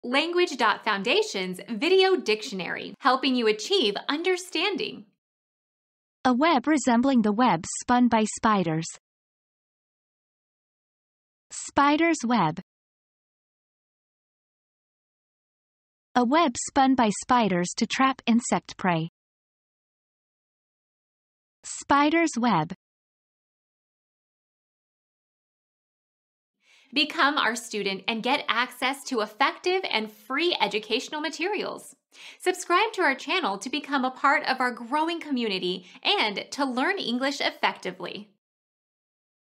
Language.Foundation's Video Dictionary, helping you achieve understanding. A web resembling the web spun by spiders. Spider's web. A web spun by spiders to trap insect prey. Spider's web. Become our student and get access to effective and free educational materials. Subscribe to our channel to become a part of our growing community and to learn English effectively.